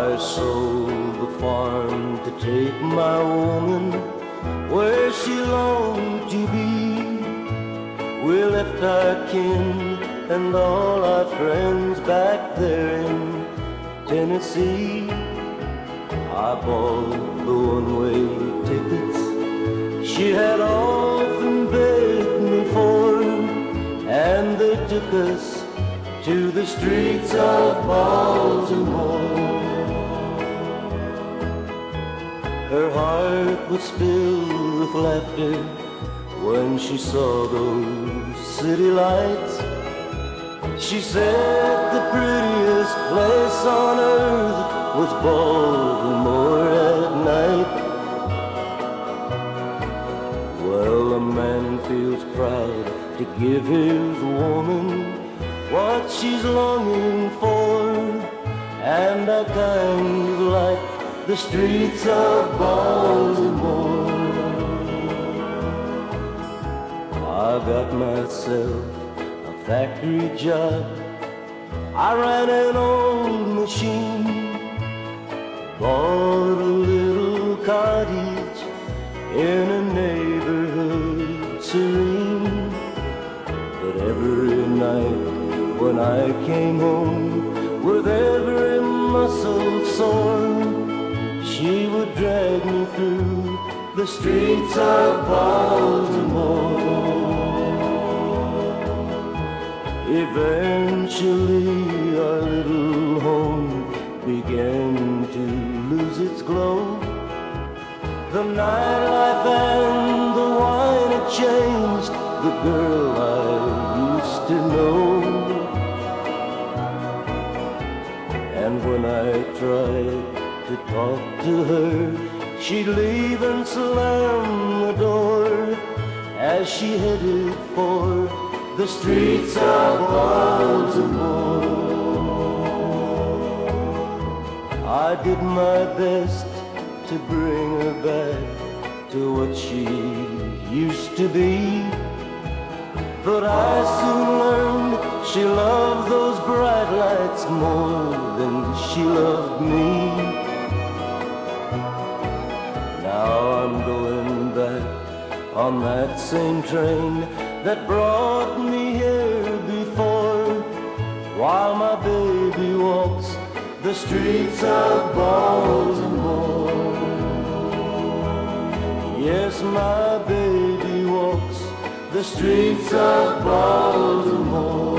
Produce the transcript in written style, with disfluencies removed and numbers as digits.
I sold the farm to take my woman where she longed to be. We left our kin and all our friends back there in Tennessee. I bought the one-way tickets she had often begged me for, and they took us to the streets of Baltimore. Her heart was filled with laughter when she saw those city lights. She said the prettiest place on earth was Baltimore at night. Well, a man feels proud to give his woman what she's longing for, and I kind of like the streets of Baltimore. I got myself a factory job. I ran an old machine, bought a little cottage in a neighborhood serene. But every night when I came home with every muscle sore, she would drag me through the streets of Baltimore. Eventually our little home began to lose its glow. The nightlife and the wine had changed the girl I used to know. And when I tried to talk to her, she'd leave and slam the door as she headed for the streets of Baltimore. I did my best to bring her back to what she used to be, but I soon learned she loved those bright lights more than she loved me. Now I'm going back on that same train that brought me here before, while my baby walks the streets of Baltimore. Yes, my baby walks the streets of Baltimore.